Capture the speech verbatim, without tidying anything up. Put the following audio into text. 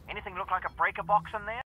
Anything look like a breaker box in there?